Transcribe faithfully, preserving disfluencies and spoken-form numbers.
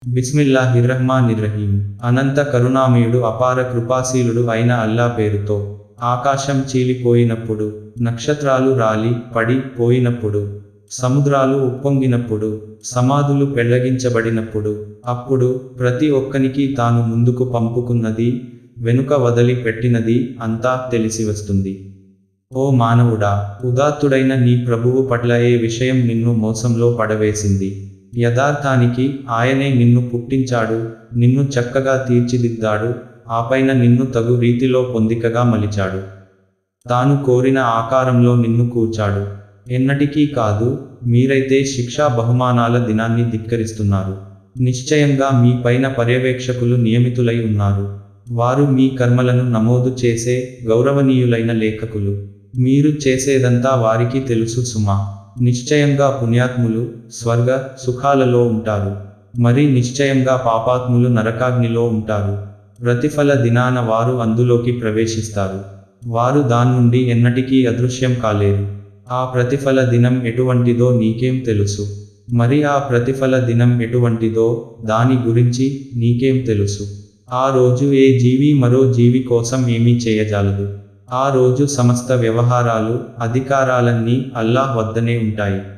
బిస్మిల్లాహిర్రహ్మానిర్రహీం. అనంత కరుణామయుడు అపార కృపాశీలుడు అయిన అల్లా పేరుతో. ఆకాశం చీలిపోయినప్పుడు, నక్షత్రాలు రాలి పడి పోయినప్పుడు, సముద్రాలు ఉప్పొంగినప్పుడు, సమాధులు పెళ్లగించబడినప్పుడు, అప్పుడు ప్రతి ఒక్కనికి తాను ముందుకు పంపుకున్నది, వెనుక వదలి పెట్టినది అంతా తెలిసివస్తుంది. ఓ మానవుడా, ఉదాత్తుడైన నీ ప్రభువు పట్ల ఏ విషయం నిన్ను మోసంలో పడవేసింది? యథార్థానికి ఆయనే నిన్ను పుట్టించాడు, నిన్ను చక్కగా తీర్చిదిద్దాడు, ఆపైన నిన్ను తగు రీతిలో పొందికగా మలిచాడు. తాను కోరిన ఆకారంలో నిన్ను కూర్చాడు. ఎన్నటికీ కాదు, మీరైతే శిక్షా బహుమానాల దినాన్ని ధిక్కరిస్తున్నారు. నిశ్చయంగా మీ పైన పర్యవేక్షకులు నియమితులై ఉన్నారు. వారు మీ కర్మలను నమోదు చేసే గౌరవనీయులైన లేఖకులు. మీరు చేసేదంతా వారికి తెలుసు సుమా. నిశ్చయంగా పుణ్యాత్ములు స్వర్గ సుఖాలలో ఉంటారు. మరి నిశ్చయంగా పాపాత్ములు నరకాగ్నిలో ఉంటారు. ప్రతిఫల దినాన వారు అందులోకి ప్రవేశిస్తారు. వారు దాన్నుండి ఎన్నటికీ అదృశ్యం కాలేరు. ఆ ప్రతిఫల దినం ఎటువంటిదో నీకేం తెలుసు? మరి ఆ ప్రతిఫల దినం ఎటువంటిదో దాని గురించి నీకేం తెలుసు? ఆ రోజు ఏ జీవి మరో జీవి కోసం ఏమీ చేయజాలదు. ఆ రోజు సమస్త వ్యవహారాలు, అధికారాలన్నీ అల్లాహ్ వద్దనే ఉంటాయి.